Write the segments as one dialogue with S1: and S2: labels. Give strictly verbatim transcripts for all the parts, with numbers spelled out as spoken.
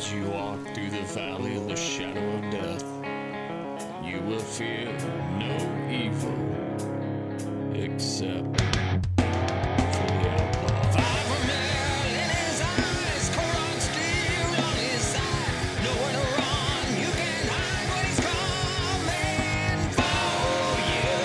S1: As you walk through the valley of the shadow of death, you will fear no evil except for the outlaw. Fire from hell in his eyes, cold on steel on his side. Nowhere to run, you can't hide when he's coming for you.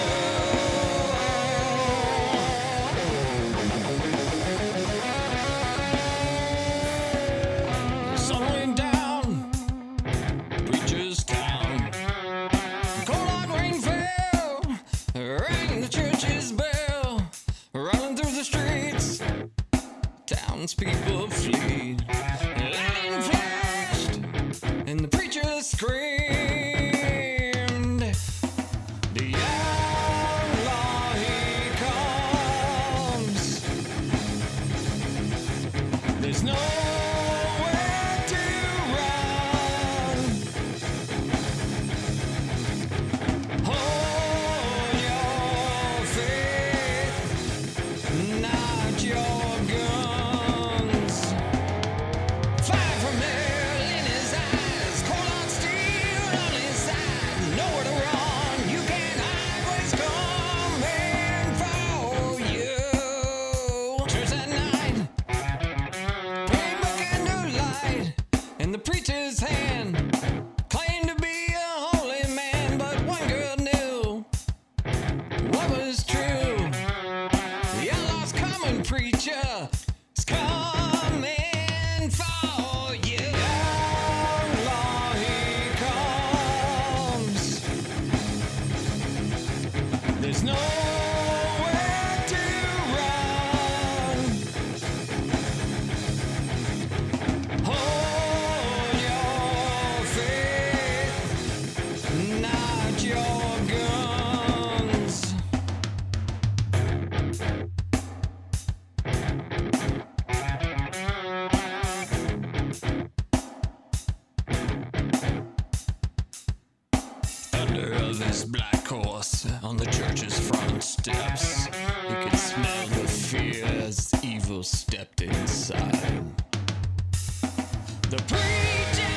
S1: The sun went down, preacher's town. Cold hard rain fell, rang the church's bell. Running through the streets, townspeople flee. Lightning flashed, and the preacher screamed. The outlaw, he comes. There's nowhere to run. Hold your faith, not your guns. Fire from hell in his eyes, cold hard steel on his side. Nowhere to run, you can't hide when he's coming for you. Church at night, praying by candlelight, in the preacher's hand, claimed to be a holy man, but one girl knew what was true. The outlaw's coming, preacher, is coming for you. The outlaw, he comes. There's nowhere to run. Hold your faith, not your guns. Thunder of his black horse on the church's front steps. He could smell the fear as evil stepped inside. The preacher